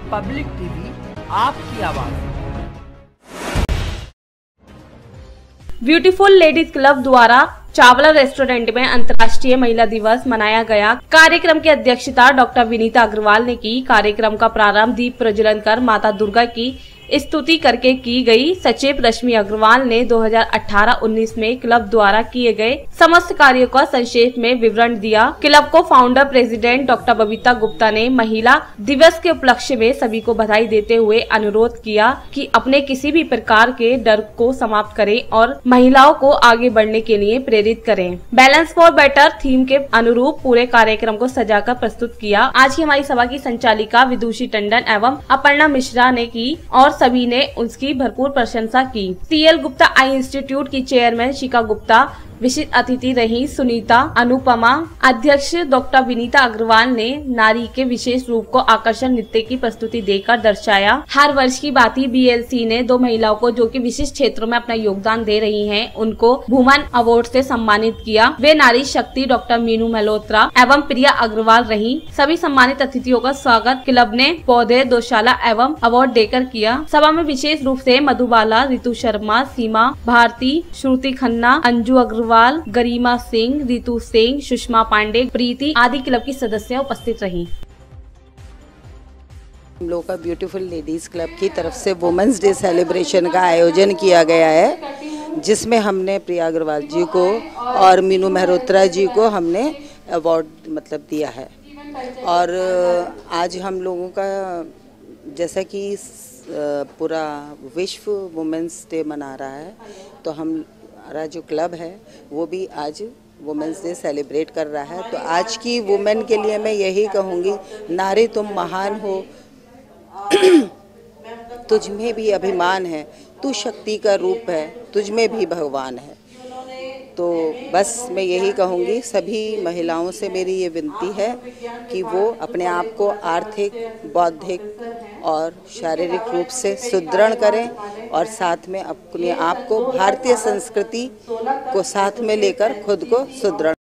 Public TV, आपकी आवाज। Beautiful ladies club द्वारा चावला रेस्टोरेंट में अंतर्राष्ट्रीय महिला दिवस मनाया गया। कार्यक्रम की अध्यक्षता डॉक्टर विनीता अग्रवाल ने की। कार्यक्रम का प्रारंभ दीप प्रज्वलन कर माता दुर्गा की स्तुति करके की गई। सचिव रश्मि अग्रवाल ने 2018-19 में क्लब द्वारा किए गए समस्त कार्यों का संक्षेप में विवरण दिया। क्लब को founder president doctor Babita Gupta ने महिला दिवस के उपलक्ष्य में सभी को बधाई देते हुए अनुरोध किया कि अपने किसी भी प्रकार के डर को समाप्त करें और महिलाओं को आगे बढ़ने के लिए प्रेरित करें। बैलेंस फॉर बेटर थीम के अनुरूप पूरे कार्यक्रम को सजाकर प्रस्तुत किया। आज की हमारी सभा की संचालिका विदुषी टंडन एवं अपर्णा मिश्रा ने की और सभी ने उसकी भरपूर प्रशंसा की। CL गुप्ता आई इंस्टीट्यूट की चेयरमैन शिखा गुप्ता, विशिष्ट अतिथि रही सुनीता अनुपमा, अध्यक्ष डॉक्टर विनीता अग्रवाल ने नारी के विशेष रूप को आकर्षण नृत्य की प्रस्तुति देकर दर्शाया। हर वर्ष की बात ही BLC ने 2 महिलाओं को जो कि विशिष्ट क्षेत्रों में अपना योगदान दे रही हैं, उनको वुमन अवार्ड से सम्मानित किया। वे नारी शक्ति डॉक्टर मीनू मल्होत्रा एवं प्रिया अग्रवाल रही। सभी सम्मानित अतिथियों का स्वागत क्लब ने पौधे, दोशाला एवं अवार्ड देकर किया। सभा में विशेष रूप से मधुबाला, रितु शर्मा, सीमा भारती, श्रुति खन्ना, अंजू अग्रवाल, गरिमा सिंह, रितु सिंह, सुषमा पांडे, प्रीति आदि क्लब की सदस्या उपस्थित रहीं। हम लोग का ब्यूटीफुल लेडीज क्लब की तरफ से वुमेन्स डे सेलिब्रेशन का आयोजन किया गया है, जिसमें हमने प्रिया अग्रवाल जी को और मीनू मल्होत्रा जी को हमने अवार्ड दिया है। और आज हम लोगों का जैसा कि पूरा विश्व वुमेन्स डे मना रहा है, तो हमारा जो क्लब है वो भी आज वुमेन्स डे सेलिब्रेट कर रहा है। तो आज की वुमेन के लिए मैं यही कहूँगी, नारी तुम महान हो, तुझ में भी अभिमान है, तू शक्ति का रूप है, तुझ में भी भगवान है। तो बस मैं यही कहूँगी, सभी महिलाओं से मेरी ये विनती है कि वो अपने आप को आर्थिक, बौद्धिक और शारीरिक रूप से सुदृढ़ करें और साथ में अपने आप को भारतीय संस्कृति को साथ में लेकर खुद को सुदृढ़